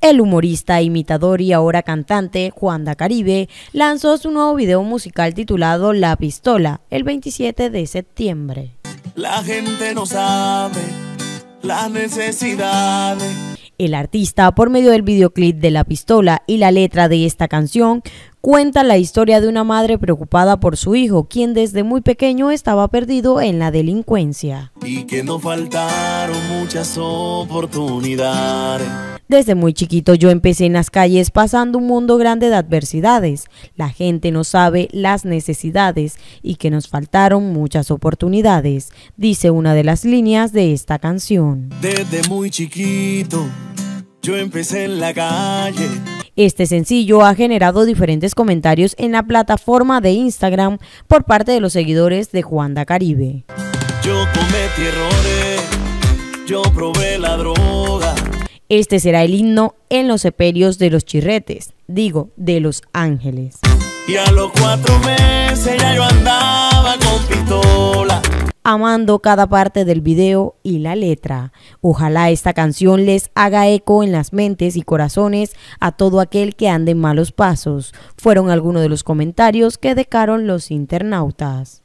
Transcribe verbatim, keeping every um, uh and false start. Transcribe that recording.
El humorista, imitador y ahora cantante Juan Dacaribe lanzó su nuevo video musical titulado La Pistola el veintisiete de septiembre. La gente no sabe las necesidades. El artista, por medio del videoclip de La Pistola y la letra de esta canción, cuenta la historia de una madre preocupada por su hijo, quien desde muy pequeño estaba perdido en la delincuencia. Y que nos faltaron muchas oportunidades. Desde muy chiquito yo empecé en las calles pasando un mundo grande de adversidades. La gente no sabe las necesidades y que nos faltaron muchas oportunidades, dice una de las líneas de esta canción. Desde muy chiquito yo empecé en la calle. Este sencillo ha generado diferentes comentarios en la plataforma de Instagram por parte de los seguidores de Juan Dacaribe. Yo cometí errores, yo probé la droga. Este será el himno en los sepelios de los chirretes, digo, de Los Ángeles. Y a los cuatro meses ya yo andaba con pistola. Amando cada parte del video y la letra. Ojalá esta canción les haga eco en las mentes y corazones a todo aquel que ande en malos pasos. Fueron algunos de los comentarios que dejaron los internautas.